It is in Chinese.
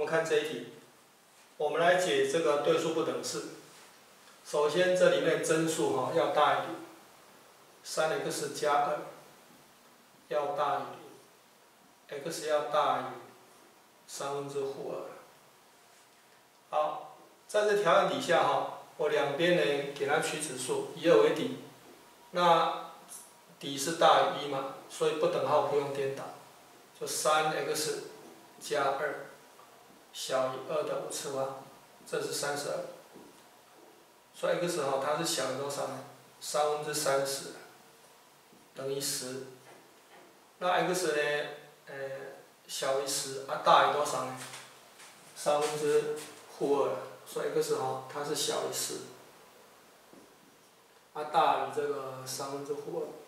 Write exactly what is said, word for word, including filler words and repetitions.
们看这一题，我们来解这个对数不等式。首先，这里面真数哈要大于零， 三 x 加二要大于零 ，x 要大于三分之负二。好，在这条件底下哈，我两边呢给它取指数，以二为底，那底是大于一嘛，所以不等号不用颠倒，就 三 x 加二小于二的五次方，这是三十二。所以 x 哈它是小于多少呢？三分之三十等于十。那 x 呢，呃，小于十啊，大于多少呢？三分之负二，所以 x 哈它是小于十，啊大于这个三分之负二。